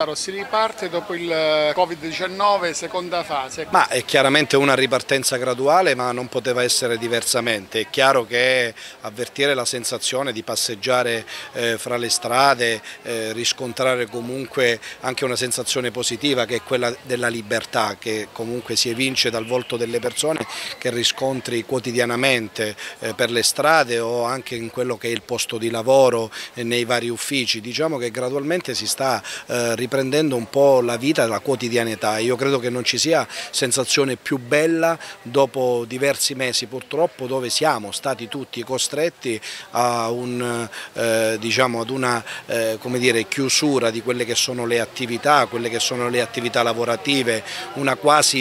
Si riparte dopo il Covid-19, seconda fase. Ma è chiaramente una ripartenza graduale, ma non poteva essere diversamente. È chiaro che avvertire la sensazione di passeggiare fra le strade, riscontrare comunque anche una sensazione positiva che è quella della libertà, che comunque si evince dal volto delle persone che riscontri quotidianamente per le strade o anche in quello che è il posto di lavoro, nei vari uffici. Diciamo che gradualmente si sta riprendendo un po' la vita, la quotidianità. Io credo che non ci sia sensazione più bella dopo diversi mesi purtroppo dove siamo stati tutti costretti a diciamo, ad una come dire, chiusura di quelle che sono le attività, quelle che sono le attività lavorative, una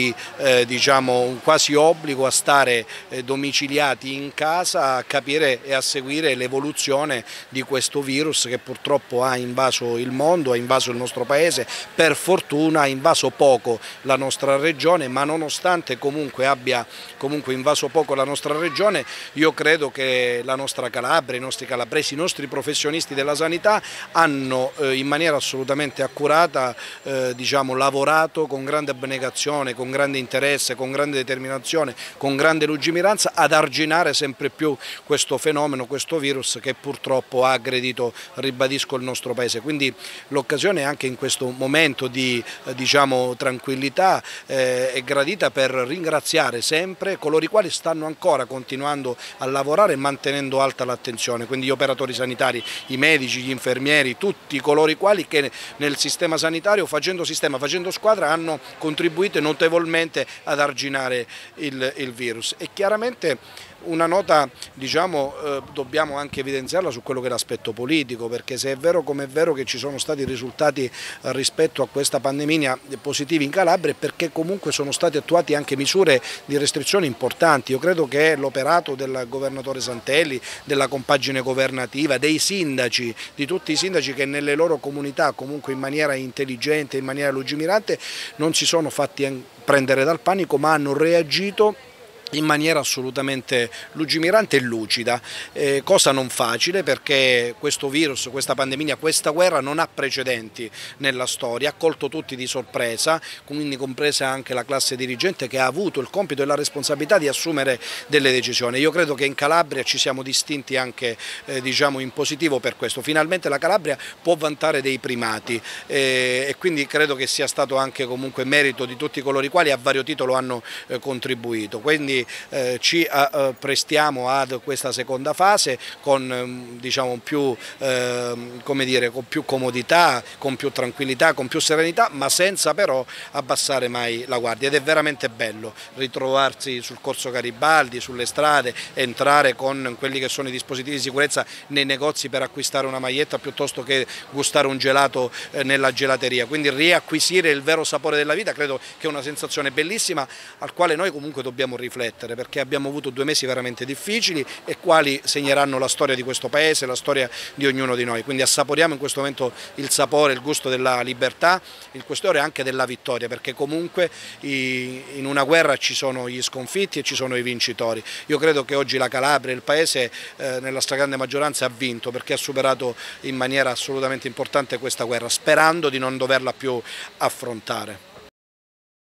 diciamo, un quasi obbligo a stare domiciliati in casa, a capire e a seguire l'evoluzione di questo virus che purtroppo ha invaso il mondo, ha invaso il nostro paese, per fortuna ha invaso poco la nostra regione, ma nonostante comunque abbia invaso poco la nostra regione, io credo che la nostra Calabria, i nostri calabresi, i nostri professionisti della sanità hanno in maniera assolutamente accurata diciamo, lavorato con grande abnegazione, con grande interesse, con grande determinazione, con grande lungimiranza ad arginare sempre più questo fenomeno, questo virus che purtroppo ha aggredito, ribadisco, il nostro paese. Quindi l'occasione anche in questo momento di diciamo, tranquillità è gradita per ringraziare sempre coloro i quali stanno ancora continuando a lavorare e mantenendo alta l'attenzione, quindi gli operatori sanitari, i medici, gli infermieri, tutti coloro i quali che nel sistema sanitario, facendo sistema, facendo squadra, hanno contribuito notevolmente ad arginare il virus. E chiaramente una nota, diciamo, dobbiamo anche evidenziarla su quello che è l'aspetto politico, perché se è vero come è vero che ci sono stati risultati rispetto a questa pandemia positivi in Calabria, è perché comunque sono state attuate anche misure di restrizione importanti. Io credo che l'operato del governatore Santelli, della compagine governativa, dei sindaci, di tutti i sindaci che nelle loro comunità comunque in maniera intelligente, in maniera lungimirante non si sono fatti prendere dal panico, ma hanno reagito in maniera assolutamente lungimirante e lucida, cosa non facile perché questo virus, questa pandemia, questa guerra non ha precedenti nella storia, ha colto tutti di sorpresa, quindi compresa anche la classe dirigente che ha avuto il compito e la responsabilità di assumere delle decisioni. Io credo che in Calabria ci siamo distinti anche diciamo, in positivo per questo, finalmente la Calabria può vantare dei primati e quindi credo che sia stato anche comunque merito di tutti coloro i quali a vario titolo hanno contribuito. Quindi ci prestiamo ad questa seconda fase con diciamo, come dire, con più comodità, con più tranquillità, con più serenità, ma senza però abbassare mai la guardia. Ed è veramente bello ritrovarsi sul Corso Garibaldi, sulle strade, entrare con quelli che sono i dispositivi di sicurezza nei negozi per acquistare una maglietta piuttosto che gustare un gelato nella gelateria. Quindi riacquisire il vero sapore della vita credo che è una sensazione bellissima al quale noi comunque dobbiamo riflettere, perché abbiamo avuto 2 mesi veramente difficili e quali segneranno la storia di questo paese, la storia di ognuno di noi. Quindi assaporiamo in questo momento il sapore, il gusto della libertà, il questore anche della vittoria, perché comunque in una guerra ci sono gli sconfitti e ci sono i vincitori. Io credo che oggi la Calabria, il paese nella stragrande maggioranza ha vinto perché ha superato in maniera assolutamente importante questa guerra, sperando di non doverla più affrontare.